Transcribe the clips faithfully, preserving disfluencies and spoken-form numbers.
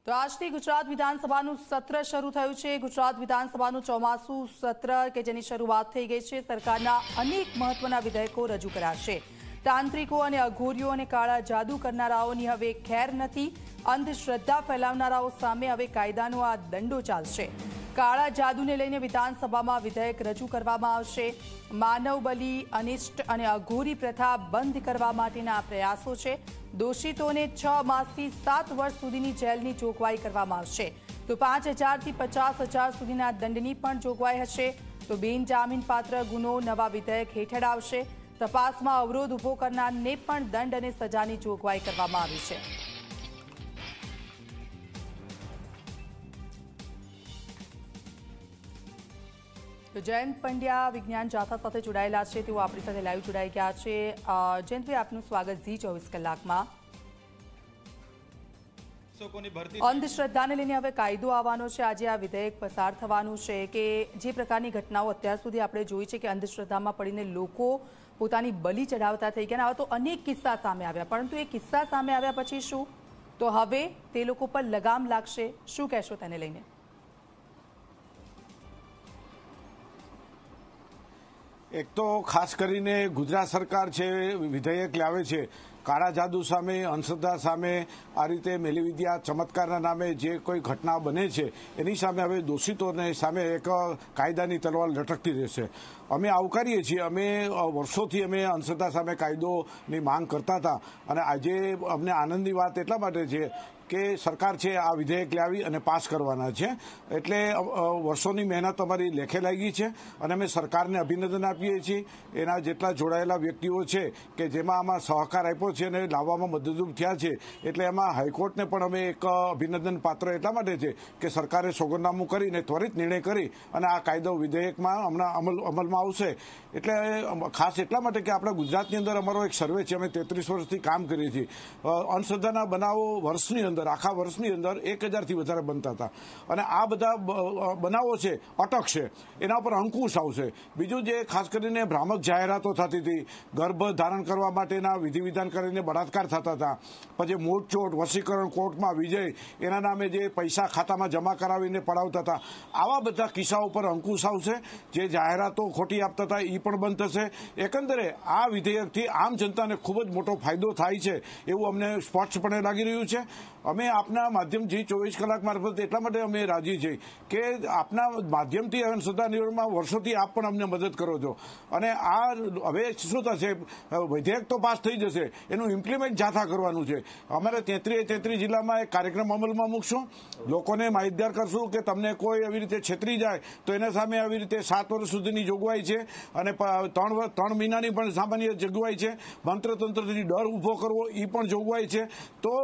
તો આજથી ગુજરાત વિધાનસભાનું સત્ર શરૂ થયું છે। ગુજરાત વિધાનસભાનું ચોમાસુ સત્ર કે જેની શરૂઆત થઈ ગઈ છે। સરકારના અનેક મહત્વના વિધેયકો રજૂ કરાશે। તાંત્રિકો અને અઘોરીઓ અને કાળા જાદુ કરનારાઓની હવે ખેર નથી। અંધશ્રદ્ધા ફેલાવનારાઓ સામે હવે કાયદાનો આ દંડો ચાલશે। કાળા જાદુને લઈને વિધાનસભામાં વિધેયક રજૂ કરવામાં આવશે। માનવ બલિ, અનિષ્ટ અને અઘોરી પ્રથા બંધ કરવા માટેના આ પ્રયાસો છે। દોષિતોને છ માસથી સાત વર્ષ સુધીની જેલની જોગવાઈ કરવામાં આવશે। તો પાંચ હજારથી પચાસ હજાર સુધીના દંડની પણ જોગવાઈ હશે। તો બિનજામીનપાત્ર ગુનો નવા વિધેયક હેઠળ આવશે। તપાસમાં અવરોધ ઉભો કરનારને પણ દંડ અને સજાની જોગવાઈ કરવામાં આવી છે। તો જયંત પંડ્યા વિજ્ઞાન જાથા સાથે જોડાયેલા છે, તેઓ આપણી સાથે લાઈવ જોડાઈ ગયા છે। જયંતભાઈ, આપનું સ્વાગત ઝી ચોવીસ કલાકમાં। અંધશ્રદ્ધાને લઈને હવે કાયદો આવવાનો છે, આજે આ વિધેયક પસાર થવાનું છે કે જે પ્રકારની ઘટનાઓ અત્યાર સુધી આપણે જોઈ છે કે અંધશ્રદ્ધામાં પડીને લોકો પોતાની બલિ ચઢાવતા થઈ ગયા। આવા તો અનેક કિસ્સા સામે આવ્યા, પરંતુ એ કિસ્સા સામે આવ્યા પછી શું? તો હવે તે લોકો પર લગામ લાગશે, શું કહેશો તેને લઈને? એક તો ખાસ કરીને ગુજરાત સરકાર છે વિધેયક લાવે છે કાળા જાદુ સામે, અંધશ્રદ્ધા સામે, આ રીતે મેલીવિદ્યા ચમત્કારના નામે જે કોઈ ઘટના બને છે એની સામે હવે દોષિતોને સામે એક કાયદાની તલવાર લટકતી રહેશે। અમે આવકારીએ છીએ। અમે વર્ષોથી અમે અંધશ્રદ્ધા સામે કાયદોની માંગ કરતા હતા અને આજે અમને આનંદની વાત એટલા માટે છે કે સરકાર છે આ વિધેયક લાવી અને પાસ કરવાના છે, એટલે વર્ષોની મહેનત અમારી લેખે લાગી છે અને અમે સરકારને અભિનંદન આપીએ છીએ। એના જેટલા જોડાયેલા વ્યક્તિઓ છે કે જેમાં આમાં સહકાર આપ્યો છે અને લાવવામાં મદદરૂપ થયા છે, એટલે એમાં હાઈકોર્ટને પણ અમે એક અભિનંદન પાત્ર એટલા માટે છે કે સરકારે સોગંદનામું કરીને ત્વરિત નિર્ણય કરી અને આ કાયદો વિધેયકમાં હમણાં અમલ અમલમાં આવશે। એટલે ખાસ એટલા માટે કે આપણા ગુજરાતની અંદર અમારો એક સર્વે છે, અમે તેત્રીસ વર્ષથી કામ કરીએ છીએ। અંધશ્રદ્ધાના બનાવો વર્ષની અંદર આખા વર્ષની અંદર એક હજારથી વધારે બનતા હતા અને આ બધા બનાવો છે અટકશે, એના પર અંકુશ આવશે। બીજું જે ખાસ કરીને ભ્રામક જાહેરાતો થતી હતી, ગર્ભ ધારણ કરવા માટેના વિધિ વિધાન કરીને બળાત્કાર થતા હતા, પછી મોટચોટ, વશીકરણ, કોર્ટમાં વિજય, એના નામે જે પૈસા ખાતામાં જમા કરાવીને પડાવતા હતા, આવા બધા કિસ્સાઓ પર અંકુશ આવશે। જે જાહેરાતો ખોટી આપતા હતા એ પણ બંધ થશે। એકંદરે આ વિધેયકથી આમ જનતાને ખૂબ જ મોટો ફાયદો થાય છે એવું અમને સ્પષ્ટપણે લાગી રહ્યું છે। અમે આપના માધ્યમથી ચોવીસ કલાક મારફત એટલા માટે અમે રાજી છીએ કે આપના માધ્યમથી અંધશ્રદ્ધા નિવારણમાં વર્ષોથી આપ પણ અમને મદદ કરો છો અને આ હવે શું થશે, વિધેયક તો પાસ થઈ જશે, એનું ઇમ્પ્લિમેન્ટ જાથા કરવાનું છે। અમારે તેત્રીસ તેત્રીસ જિલ્લામાં એક કાર્યક્રમ અમલમાં મૂકશું, લોકોને માહિતગાર કરશું કે તમને કોઈ એવી રીતે છેતરી જાય તો એના સામે આવી રીતે સાત વર્ષ સુધીની જોગવાઈ છે અને ત્રણ ત્રણ મહિનાની પણ સામાન્ય જોગવાઈ છે। મંત્રતંત્રથી ડર ઊભો કરવો એ પણ જોગવાઈ છે। તો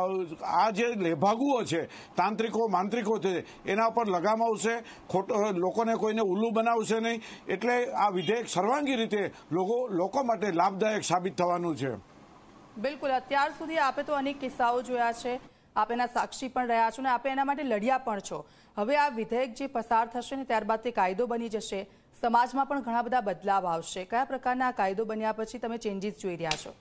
આ જે લેભાગુઓ છે, તાંત્રિકો માંત્રિકો છે, એના પર લગામ આવશે, લોકોને કોઈને ઉલ્લુ બનાવશે નહીં। એટલે આ વિધેયક સર્વાંગી રીતે લોકો લોકો માટે લાભદાયક સાબિત થવાનું છે। બિલકુલ, અત્યાર સુધી આપે તો અનેક કિસ્સાઓ જોયા છે, આપ એના સાક્ષી પણ રહ્યા છો અને આપે એના માટે લડ્યા પણ છો। હવે આ વિધેયક જે પસાર થશે ને ત્યારબાદ તે કાયદો બની જશે, સમાજમાં પણ ઘણા બધા બદલાવ આવશે। કયા પ્રકારના કાયદો બન્યા પછી તમે ચેન્જીસ જોઈ રહ્યા છો?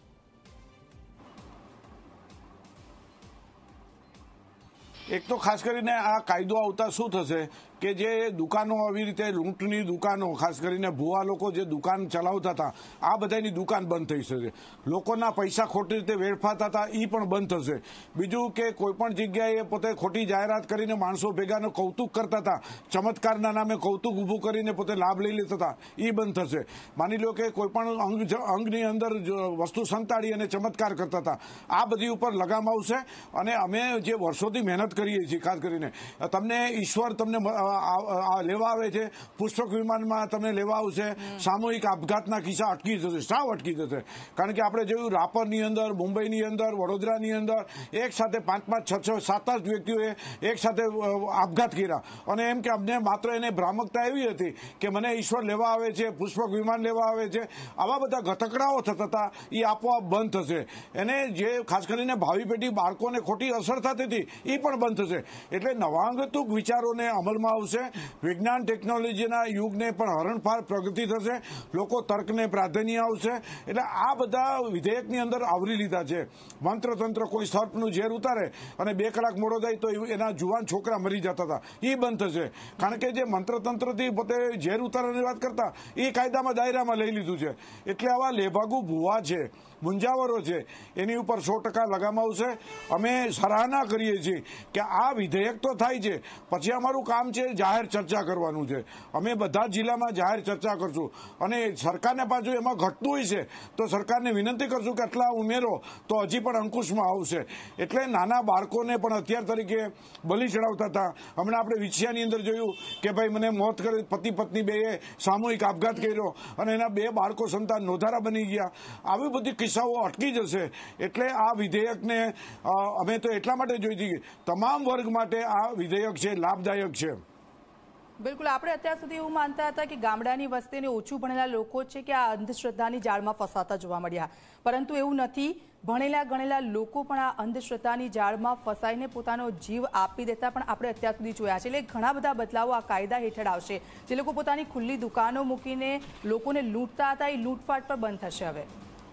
એક તો ખાસ કરીને આ કાયદો આવતા શું થશે કે જે દુકાનો આવી રીતે લૂંટની દુકાનો, ખાસ કરીને ભુવા લોકો જે દુકાન ચલાવતા હતા, આ બધાની દુકાન બંધ થઈ જશે। લોકોના પૈસા ખોટી રીતે વેડફાતા હતા એ પણ બંધ થશે। બીજું કે કોઈ પણ જગ્યાએ પોતે ખોટી જાહેરાત કરીને માણસો ભેગાનો કૌતુક કરતા હતા, ચમત્કારના નામે કૌતુક ઊભું કરીને પોતે લાભ લઈ લેતા હતા, એ બંધ થશે। માની લો કે કોઈ પણ અંગ અંગની અંદર વસ્તુ સંતાડી અને ચમત્કાર કરતા હતા, આ બધી ઉપર લગામ આવશે। અને અમે જે વર્ષોથી મહેનત કરીએ છીએ, ખાસ કરીને તમને ઈશ્વર તમને લેવા આવે છે, પુષ્પક વિમાનમાં તમને લેવા આવશે, સામૂહિક આપઘાતના કિસ્સા અટકી જશે। સાવ અટકી જશે, કારણ કે આપણે જોયું રાપરની અંદર, મુંબઈની અંદર, વડોદરાની અંદર એક સાથે પાંચ પાંચ છ છ સાત આઠ વ્યક્તિઓએ એક સાથે આપઘાત કર્યા અને એમ કે અમને માત્ર એને ભ્રામકતા એવી હતી કે મને ઈશ્વર લેવા આવે છે, પુષ્પક વિમાન લેવા આવે છે, આવા બધા ઘટકડાઓ થતા હતા, એ આપોઆપ બંધ થશે। એને જે ખાસ કરીને ભાવિ પેઢી બાળકોને ખોટી અસર થતી હતી એ પણ બંધ થશે। એટલે નવાંગતુક વિચારોને અમલમાં આવશે, વિજ્ઞાન ટેકનોલોજીના યુગને પણ હરણફાળ પ્રગતિ થશે, લોકો તર્કને પ્રાધાન્ય આવશે. એટલે આ બધા વિધેયકની અંદર આવરી લીધા છે. મંત્રતંત્ર, કોઈ સર્પનું ઝેર ઉતારે અને બે કલાક મોડો થાય તો એના જુવાન છોકરા મરી જતા હતા, એ બંધ થશે. કારણ કે જે મંત્રતંત્રથી પોતે ઝેર ઉતારવાની વાત કરતા એ કાયદામાં દાયરામાં લઈ લીધું છે. એટલે આવા લેભાગુ ભુવા છે, મુંજાવરો છે, એની ઉપર સો ટકા લગામ આવશે. અમે સરાહના કરીએ છીએ કે આ વિધેયક તો થાય છે, પછી અમારું કામ છે જાહેર ચર્ચા કરવાનું છે. અમે બધા જિલ્લામાં જાહેર ચર્ચા કરશું અને સરકારને પાછું એમાં ઘટતું હોય છે તો સરકારને વિનંતી કરશું કે આટલા ઉમેરો તો હજી પણ અંકુશમાં આવશે. એટલે નાના બાળકોને પણ હથિયાર તરીકે બલી ચડાવતા હતા. હમણાં આપણે વિછિયાની અંદર જોયું કે ભાઈ મને મોત કરી, પતિ પત્ની બે સામૂહિક આપઘાત કર્યો અને એના બે બાળકો સંતાન નોધારા બની ગયા. આવી બધી કિસ્સાઓ અટકી જશે. એટલે આ વિધેયકને અમે તો એટલા માટે જોઈ હતી, તમામ વર્ગ માટે આ વિધેયક છે લાભદાયક છે. બિલકુલ, આપણે અત્યાર સુધી એવું માનતા હતા કે ગામડાની વસ્તીને ઓછું ભણેલા લોકો છે કે આ અંધશ્રદ્ધાની જાળમાં ફસાતા જોવા મળ્યા, પરંતુ એવું નથી. ભણેલા ગણેલા લોકો પણ આ અંધશ્રદ્ધાની જાળમાં ફસાઈને પોતાનો જીવ આપી દેતા પણ આપણે અત્યાર સુધી જોયા છે. એટલે ઘણા બધા બદલાવો આ કાયદા હેઠળ આવશે. જે લોકો પોતાની ખુલ્લી દુકાનો મૂકીને લોકોને લૂંટતા હતા એ લૂંટફાટ પર બંધ થશે. હવે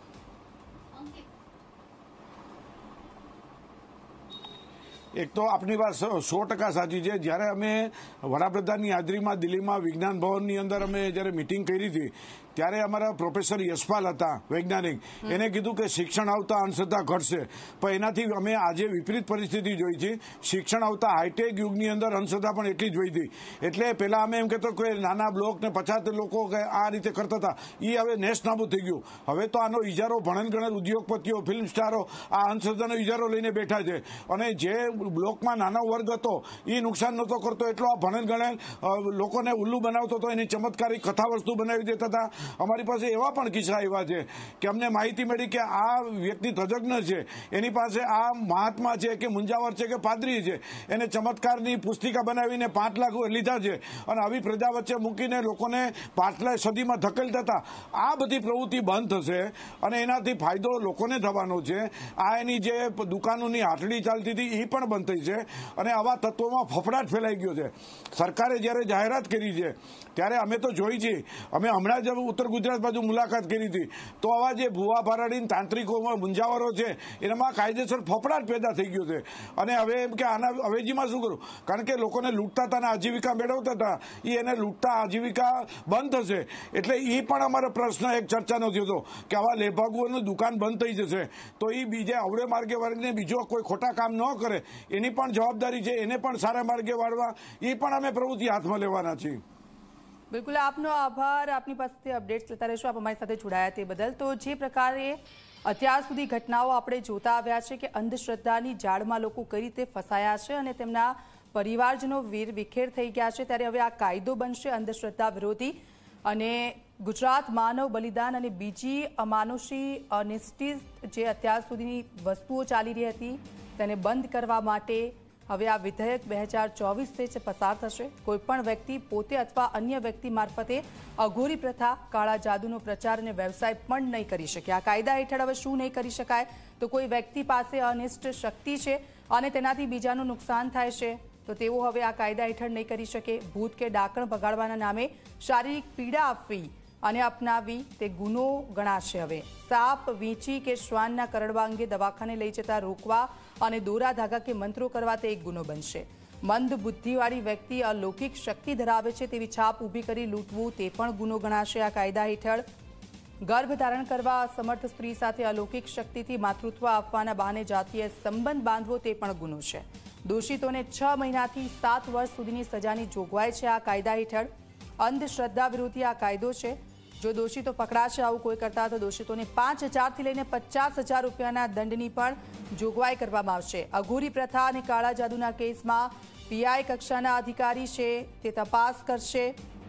એક તો આપણી વાત સો ટકા સાચી છે. જ્યારે અમે વડાપ્રધાનની હાજરીમાં દિલ્હીમાં વિજ્ઞાન ભવનની અંદર અમે જ્યારે મિટિંગ કરી હતી ત્યારે અમારા પ્રોફેસર યશપાલ હતા, વૈજ્ઞાનિક, એને કીધું કે શિક્ષણ આવતા અંધશ્રદ્ધા ઘટશે. પણ એનાથી અમે આજે વિપરીત પરિસ્થિતિ જોઈ છે. શિક્ષણ આવતા હાઈટેક યુગની અંદર અંધશ્રદ્ધા પણ એટલી જ જોઈ હતી. એટલે પહેલા અમે એમ કહેતો કે નાના બ્લોક ને પચાસ લોકો આ રીતે કરતા હતા, એ હવે નેસ્ત નાબૂદ થઈ ગયું. હવે તો આનો ઇજારો ભણન ગણન ઉદ્યોગપતિઓ, ફિલ્મ સ્ટારો આ અંધશ્રદ્ધાનો ઇજારો લઈને બેઠા છે. અને જે બ્લોકમાં નાનો વર્ગ હતો એ નુકસાન નહોતો કરતો એટલો આ ભણન ગણન લોકોને ઉલ્લુ બનાવતો હતો, એની ચમત્કારી કથા વસ્તુ બનાવી દેતા હતા. અમારી પાસે એવા પણ કિસ્સા એવા છે કે અમને માહિતી મળી કે આ વ્યક્તિ તજજ્ઞ છે, એની પાસે આ મહાત્મા છે કે મુંજાવર છે કે પાદરી છે, એને ચમત્કારની પુસ્તિકા બનાવીને પાંચ લાખ લીધા છે અને આવી પ્રજા વચ્ચે મૂકીને લોકોને પાછલા સદીમાં ધકેલતા હતા. આ બધી પ્રવૃત્તિ બંધ થશે અને એનાથી ફાયદો લોકોને થવાનો છે. આ એની જે દુકાનોની હાટડી ચાલતી હતી એ પણ બંધ થઈ છે અને આવા તત્વોમાં ફફડાટ ફેલાઈ ગયો છે. સરકારે જ્યારે જાહેરાત કરી છે ત્યારે અમે તો જોઈ છે, અમે હમણાં જ ઉત્તર ગુજરાત બાજુ મુલાકાત કરી હતી તો આવા જે ભુવા ભારાડીન તાંત્રિકોમાં મુંજાવરો છે એનામાં કાયદેસર ફફડાટ પેદા થઈ ગયો છે. અને હવે એમ કે આના અવેજીમાં શું કરું, કારણ કે લોકોને લૂંટતા હતા અને આજીવિકા મેળવતા હતા, એ એને લૂંટતા આજીવિકા બંધ થશે. એટલે એ પણ અમારો પ્રશ્ન એક ચર્ચાનો થયો હતો કે આવા લેભાગુઓની દુકાન બંધ થઈ જશે તો એ બીજે અવળે માર્ગે વાળીને બીજો કોઈ ખોટા કામ ન કરે એની પણ જવાબદારી છે, એને પણ સારા માર્ગે વાળવા એ પણ અમે પ્રવૃત્તિ હાથમાં લેવાના છીએ. બિલકુલ, આપનો આભાર. આપની પાસેથી અપડેટ્સ લેતા રહીશું. આપ અમારી સાથે જોડાયા તે બદલ. તો જે પ્રકારે અત્યાર સુધી ઘટનાઓ આપણે જોતા આવ્યા છે કે અંધશ્રદ્ધાની જાળમાં લોકો કઈ રીતે ફસાયા છે અને તેમના પરિવારજનો વીર વિખેર થઈ ગયા છે, ત્યારે હવે આ કાયદો બનશે અંધશ્રદ્ધા વિરોધી. અને ગુજરાત માનવ બલિદાન અને બીજી અમાનુષી અનિષ્ટિ જે અત્યાર સુધીની વસ્તુઓ ચાલી રહી હતી તેને બંધ કરવા માટે હવે આ વિધેયક બે હજાર ચોવીસથી જ પસાર થશે. કોઈપણ વ્યક્તિ પોતે અથવા અન્ય વ્યક્તિ મારફતે અઘોરી પ્રથા, કાળા જાદુનો પ્રચાર અને વ્યવસાય પણ નહીં કરી શકે. આ કાયદા હેઠળ હવે શું નહીં કરી શકાય, તો કોઈ વ્યક્તિ પાસે અનિષ્ટ શક્તિ છે અને તેનાથી બીજાનું નુકસાન થાય છે તો તેઓ હવે આ કાયદા હેઠળ નહીં કરી શકે. ભૂત કે ડાકણ ભગાડવાના નામે શારીરિક પીડા આપવી અને અપનાવી તે ગુનો ગણાશે. હવે સાપ, વીંચી કે શ્વાનના કરડવા અંગે દવાખાને લઈ જતા રોકવા અને દોરા ધાગા કે મંત્રો કરવા તે એક ગુનો બનશે. મંદ બુદ્ધિવાળી વ્યક્તિ અલૌકિક શક્તિ ધરાવે છે તેવી છાપ ઊભી કરી લૂંટવું તે પણ ગુનો ગણાશે આ કાયદા હેઠળ. ગર્ભ ધારણ કરવા અસમર્થ સ્ત્રી સાથે અલૌકિક શક્તિથી માતૃત્વ આપવાના બહાને જાતીય સંબંધ બાંધવો તે પણ ગુનો છે. દોષિતોને છ મહિનાથી સાત વર્ષ સુધીની સજાની જોગવાઈ છે આ કાયદા હેઠળ. અંધશ્રદ્ધા વિરોધી આ કાયદો છે. જો દોષિતો પકડાશે આવું કોઈ કરતા તો દોષિતોને પાંચ હજારથી લઈને પચાસ હજાર રૂપિયાના દંડની પણ જોગવાઈ કરવામાં આવશે. અઘોરી પ્રથા અને કાળા જાદુના કેસમાં પીઆઈ કક્ષાના અધિકારી છે તે તપાસ કરશે.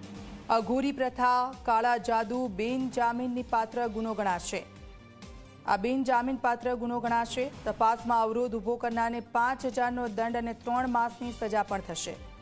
અઘોરી પ્રથા, કાળા જાદુ બિનજામીનની પાત્ર ગુનો ગણાશે. આ બિનજામીન પાત્ર ગુનો ગણાશે. તપાસમાં અવરોધ ઉભો કરનારને પાંચ હજારનો દંડ અને ત્રણ માસની સજા પણ થશે.